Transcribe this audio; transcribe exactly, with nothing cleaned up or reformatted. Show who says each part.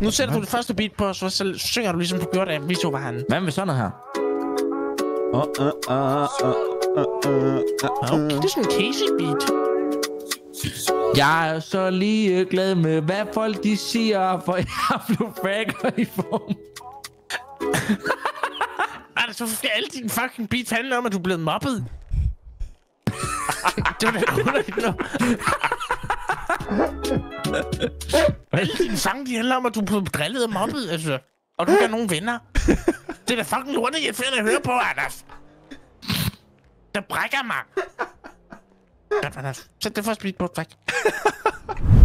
Speaker 1: Nu sætter du det første beat på, så, så synger du ligesom du gjorde det, vi to var han.
Speaker 2: Hvad med sådan noget her?
Speaker 3: Uh, uh, uh, uh, uh, uh, uh,
Speaker 1: Okay, det er sådan en Casey-beat.
Speaker 2: Jeg er så lige glad med, hvad folk de siger, for jeg blev frækker i form.
Speaker 1: Altså, så skal alle dine fucking beats handle om, at du er blevet mobbet. Det var da underligt nu. Alle dine sange, de handler om, at du er blevet drillet og mobbet, altså. Og du ikke har nogen venner. Det er da fucking lortet, jeg fedt at høre på, Anders. Der brækker mig. Ja, Anders, sæt det første beat på, tak.